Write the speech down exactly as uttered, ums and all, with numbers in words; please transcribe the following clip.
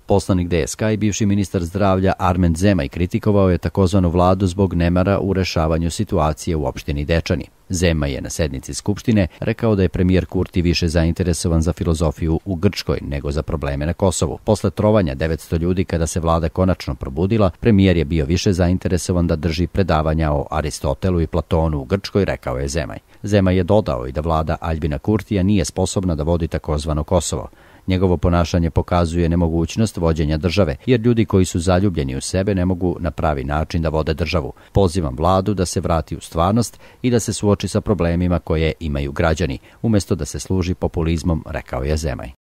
Poslanik D S K i bivši ministar zdravlja Armen Zemaj kritikovao je takozvanu vladu zbog nemara u rešavanju situacije u opštini Dečani. Zemaj je na sednici Skupštine rekao da je premijer Kurti više zainteresovan za filozofiju u Grčkoj nego za probleme na Kosovu. Posle trovanja devetsto ljudi kada se vlada konačno probudila, premijer je bio više zainteresovan da drži predavanja o Aristotelu i Platonu u Grčkoj, rekao je Zemaj. Zemaj je dodao i da vlada Aljbina Kurtija nije sposobna da vodi takozvano Kosovo. Njegovo ponašanje pokazuje nemogućnost vođenja države, jer ljudi koji su zaljubljeni u sebe ne mogu na pravi način da vode državu. Pozivam vladu da se vrati u stvarnost i da se suoči sa problemima koje imaju građani, umjesto da se služi populizmom, rekao je Zemaj.